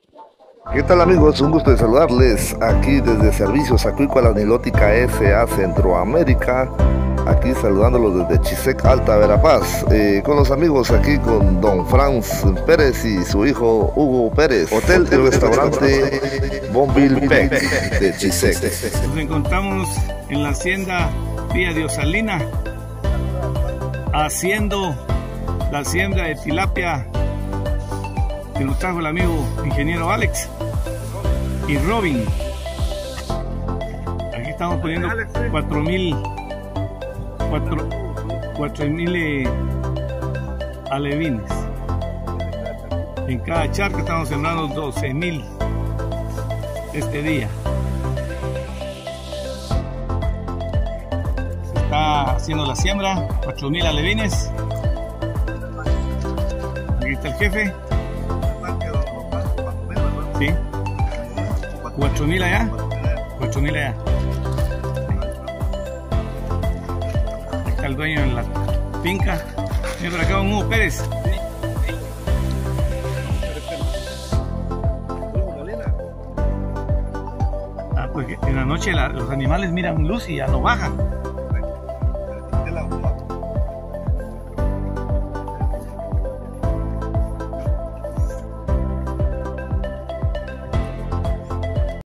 ¿Qué tal amigos? Un gusto de saludarles aquí desde Servicios Acuícola Nilótica S.A. Centroamérica, aquí saludándolos desde Chisec, Alta Verapaz, con los amigos aquí con don Franz Pérez y su hijo Hugo Pérez, hotel y restaurante Bonville Pec de Chisec. Nos encontramos en la hacienda Villa Diosalina, haciendo la siembra de tilapia que nos trajo el amigo ingeniero Alex y Robin. Aquí estamos poniendo 4.000 alevines. En cada charca estamos sembrando 12.000 este día. Se está haciendo la siembra, 4.000 alevines. Aquí está el jefe. Sí. 4.000 allá. 4.000 allá. Ahí está el dueño en la finca. Viene por acá don Hugo Pérez. Pues en la noche los animales miran luz y ya no bajan.